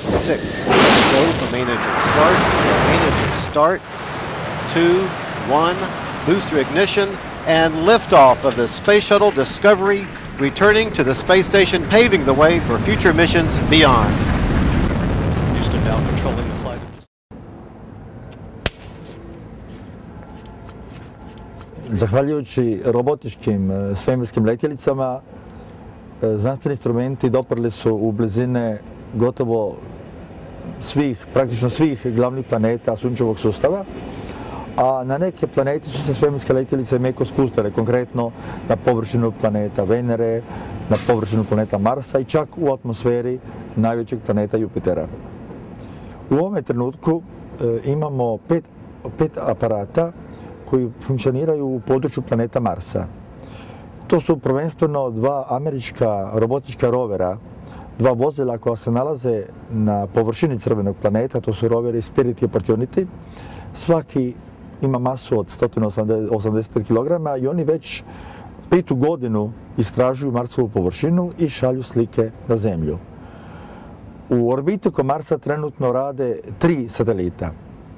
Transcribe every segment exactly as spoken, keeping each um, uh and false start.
six. Go for main engine start. Main engine start. Two, one. Booster ignition and liftoff of the Space Shuttle Discovery, returning to the space station, paving the way for future missions beyond. Houston now controlling the flight. Zahvaljujući robotičkim svemirskim letjelicama, znanstveni instrumenti doprli su u blizine gotovo svih, praktično svih glavnih planeta Sunčevog sustava, a na neke planete su se svemirske letjelice meko spustile, konkretno na površinu planeta Venere, na površinu planeta Marsa i čak u atmosferi najvećeg planeta Jupitera. U ovome trenutku e, imamo pet, pet aparata koji funkcioniraju u području planeta Marsa. To su prvenstveno dva američka robotička rovera, dva vozila koja se nalaze na površini crvenog planeta, to su roveri Spirit i Opportunity. Svaki ima masu od sto osamdeset pet kilograma i oni već petu godinu istražuju Marsovu površinu i šalju slike na Zemlju. U orbitu oko Marsa trenutno rade tri satelita.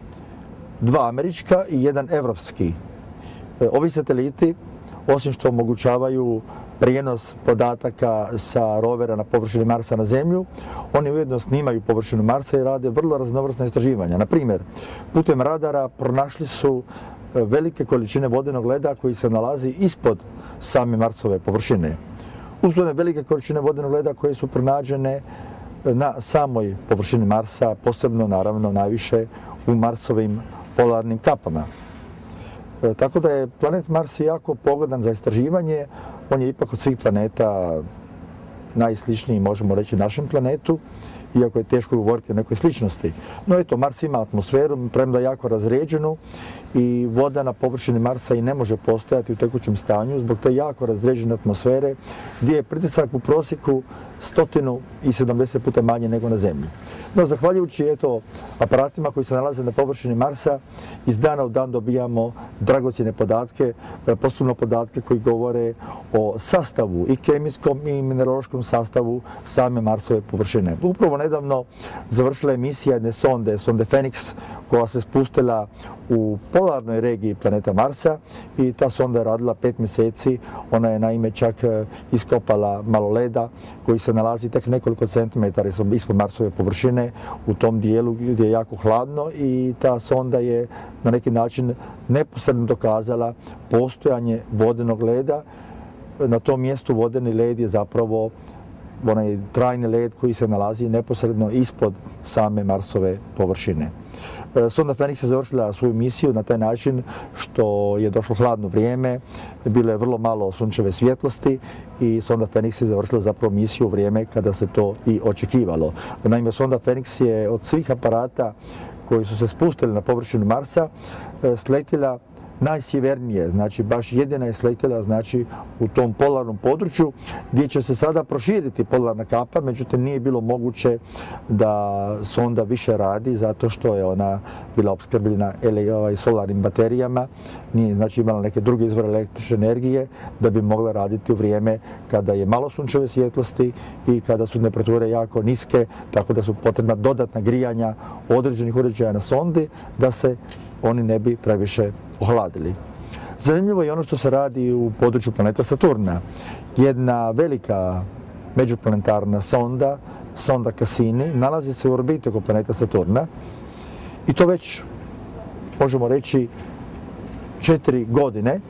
Dva američka i jedan evropski. Ovi sateliti, osim što omogućavaju prijenos podataka sa rovera na površini Marsa na Zemlju, oni ujedno snimaju površinu Marsa i rade vrlo raznovrsna istraživanja. Na primjer, putem radara pronašli su velike količine vodenog leda koji se nalazi ispod same Marsove površine. Uz one velike količine vodenog leda koje su pronađene na samoj površini Marsa, posebno naravno najviše u Marsovim polarnim kapama. E, tako da je planet Mars jako pogodan za istraživanje. On je ipak od svih planeta najsličniji, možemo reći, našem planetu, iako je teško govoriti o nekoj sličnosti. No eto, Mars ima atmosferu, premda jako razređenu, i voda na površini Marsa i ne može postojati u tekućem stanju zbog te jako razređene atmosfere, gdje je pritisak u prosjeku sto sedamdeset puta manje nego na Zemlji. No, zahvaljujući eto aparatima koji se nalaze na površini Marsa, iz dana u dan dobijamo dragocjene podatke, posebno podatke koji govore o sastavu, i kemijskom i mineraloškom sastavu same Marsove površine. Upravo nedavno završila je misija jedne sonde, sonde Phoenix, koja se spustila u polarnoj regiji planeta Marsa i ta sonda je radila pet mjeseci. Ona je naime čak iskopala malo leda koji se nalazi tek nekoliko centimetara ispod Marsove površine u tom dijelu gdje je jako hladno, i ta sonda je na neki način neposredno dokazala postojanje vodenog leda. Na tom mjestu vodeni led je zapravo onaj trajni led koji se nalazi neposredno ispod same Marsove površine. Sonda Phoenix je završila svoju misiju na taj način što je došlo hladno vrijeme, bilo je vrlo malo sunčeve svjetlosti i sonda Phoenix je završila zapravo misiju u vrijeme kada se to i očekivalo. Naime, sonda Phoenix je od svih aparata koji su se spustili na površinu Marsa sletila najsjevernije, znači baš jedina je sletjela znači u tom polarnom području gdje će se sada proširiti polarna kapa, međutim nije bilo moguće da sonda više radi zato što je ona bila opskrbljena solarnim baterijama, nije znači imala neke druge izvore električne energije da bi mogla raditi u vrijeme kada je malo sunčeve svjetlosti i kada su temperature jako niske, tako da su potrebna dodatna grijanja određenih uređaja na sondi da se oni ne bi previše ohladili. Zanimljivo je ono što se radi u području planeta Saturna. Jedna velika međuplanetarna sonda, sonda Cassini, nalazi se u orbiti oko planeta Saturna i to već, možemo reći, četiri godine.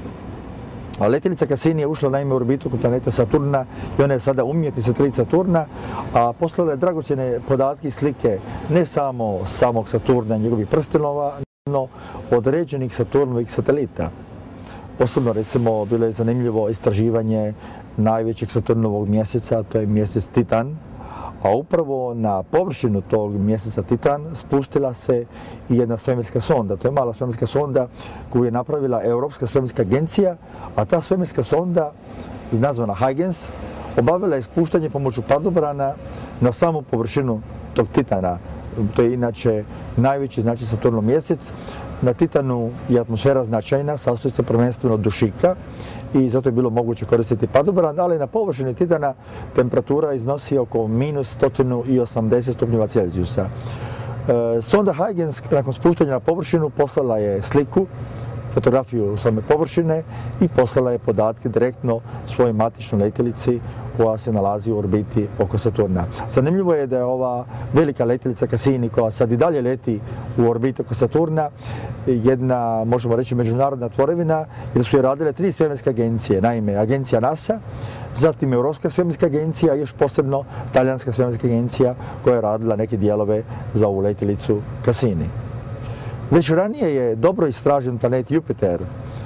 A letjelica Cassini je ušla naime u orbitu oko planeta Saturna i ona je sada umjetni satelit Saturna, a poslala je dragocjene podatke i slike ne samo samog Saturna i njegovih prstenova, no određenih Saturnovih satelita. Posebno, recimo, bilo je zanimljivo istraživanje najvećeg Saturnovog mjeseca, to je mjesec Titan, a upravo na površinu tog mjeseca Titan spustila se i jedna svemirska sonda. To je mala svemirska sonda koju je napravila Europska svemirska agencija, a ta svemirska sonda, nazvana Huygens, obavila je spuštanje pomoću padobrana na samu površinu tog Titana. To je inače najveći znači Saturnov mjesec. Na Titanu je atmosfera značajna, sastoji se prvenstveno od dušika i zato je bilo moguće koristiti padobran, ali na površini Titana temperatura iznosi oko minus sto osamdeset stupnjeva Celzijusa. E, sonda Huygens nakon spuštanja na površinu poslala je sliku, fotografiju same površine i poslala je podatke direktno svojoj matičnoj letjelici koja se nalazi u orbiti oko Saturna. Zanimljivo je da je ova velika letjelica Cassini koja sad i dalje leti u orbiti oko Saturna jedna, možemo reći, međunarodna tvorevina jer su je radile tri svemirske agencije, naime agencija NASA, zatim Europska svemirska agencija i još posebno Talijanska svemirska agencija koja je radila neke dijelove za ovu letjelicu Cassini. Već ranije je dobro istražen planet Jupiter.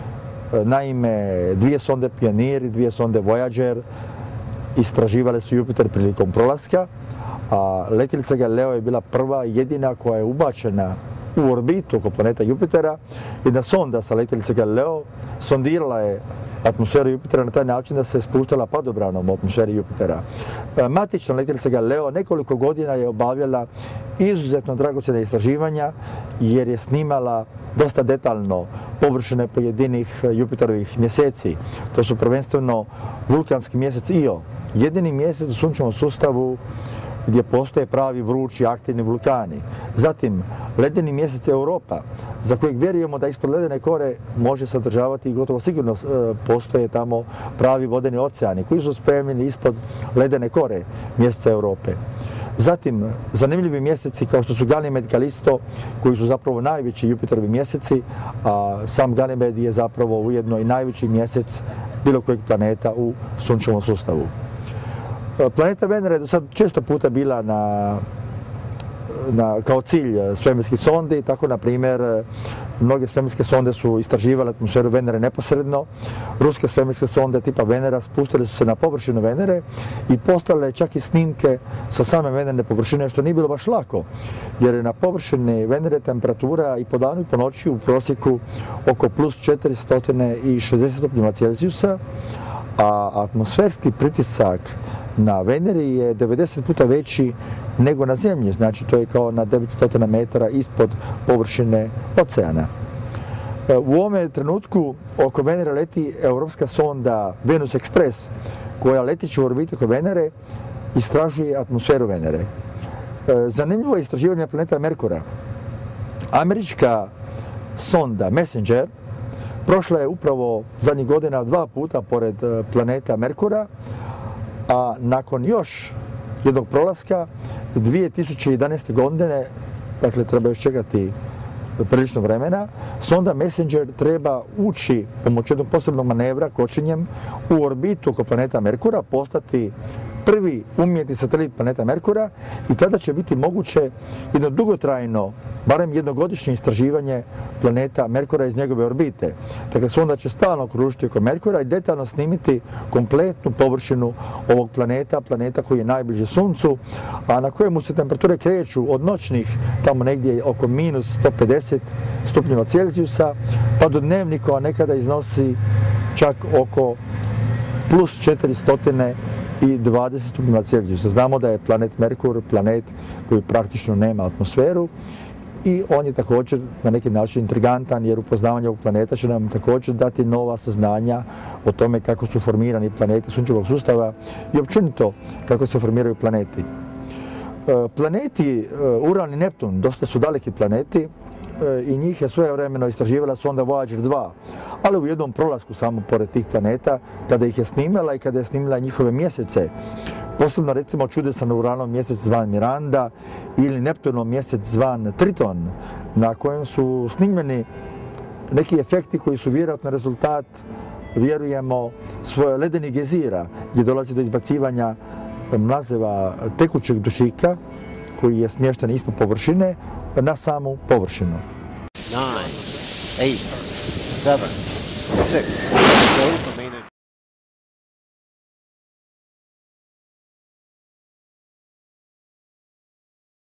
Naime, dvije sonde Pioneer i dvije sonde Voyager istraživale su Jupiter prilikom prolaska, a letjelica Galileo je bila prva i jedina koja je ubačena u orbitu oko planeta Jupitera. Jedna sonda sa letjelice Galileo sondirala je atmosferu Jupitera na taj način da se spuštala padobranom u atmosferi Jupitera. Matična letjelica Galileo nekoliko godina je obavljala izuzetno dragocjena istraživanja jer je snimala dosta detaljno površine pojedinih Jupiterovih mjeseci. To su prvenstveno vulkanski mjesec Io, jedini mjesec u sunčevom sustavu gdje postoje pravi vrući aktivni vulkani. Zatim, ledeni mjesec Europa, za kojeg vjerujemo da ispod ledene kore može sadržavati i gotovo sigurno postoje tamo pravi vodeni oceani koji su spremljeni ispod ledene kore mjeseca Europe. Zatim, zanimljivi mjeseci kao što su Ganymed i Kalisto, koji su zapravo najveći Jupiterovi mjeseci, a sam Ganymed je zapravo ujedno i najveći mjesec bilo kojeg planeta u sunčevom sustavu. Planeta Venera je do sad često puta bila na, na, kao cilj svemirskih sondi, tako na primjer mnoge svemirske sonde su istraživale atmosferu Venere neposredno. Ruske svemirske sonde tipa Venera spustile su se na površinu Venere i poslale čak i snimke sa same venerne površine, što nije bilo baš lako, jer je na površini Venere temperatura i po danu i po noći u prosjeku oko plus četiristo šezdeset stupnjeva Celzijusa, a atmosferski pritisak na Veneri je devedeset puta veći nego na Zemlji, znači to je kao na devetsto metara ispod površine oceana. U ovome trenutku oko Venere leti europska sonda Venus Express koja letići u orbitu oko Venere istražuje atmosferu Venere. Zanimljivo je istraživanje planeta Merkura. Američka sonda Messenger prošla je upravo zadnjih godina dva puta pored planeta Merkura, a nakon još jednog prolaska dvije tisuće jedanaeste. godine, dakle treba još čekati prilično vremena, sonda Messenger treba ući pomoću jednog posebnog manevra kočenjem u orbitu oko planeta Merkura, postati prvi umjetni satelit planeta Merkura i tada će biti moguće jedno dugotrajno, barem jednogodišnje istraživanje planeta Merkura iz njegove orbite. Dakle, sonda će stalno kružiti oko Merkura i detaljno snimiti kompletnu površinu ovog planeta, planeta koji je najbliže Suncu, a na kojemu se temperature kreću od noćnih tamo negdje oko minus sto pedeset stupnjeva Celzijusa, pa do dnevnika nekada iznosi čak oko plus četiristo dvadeset stupnjeva Celzijusa. Znamo da je planet Merkur planet koji praktično nema atmosferu i on je također na neki način intrigantan jer upoznavanje ovog planeta će nam također dati nova saznanja o tome kako su formirani planeti sunčevog sustava i općenito kako se formiraju planeti. Planeti Uran i Neptun dosta su daleki planeti i njih je svojevremeno istraživala sonda Voyager dva, ali u jednom prolasku samo pored tih planeta, kada ih je snimala i kada je snimila njihove mjesece. Posebno recimo čudesan Uranov mjesec zvan Miranda ili Neptunov mjesec zvan Triton, na kojem su snimljeni neki efekti koji su vjerojatno rezultat, vjerujemo, svoje ledenih gezira, gdje dolazi do izbacivanja mlazeva tekućeg dušika koji je smješten ispod površine na samu površinu. nine, eight, seven, six,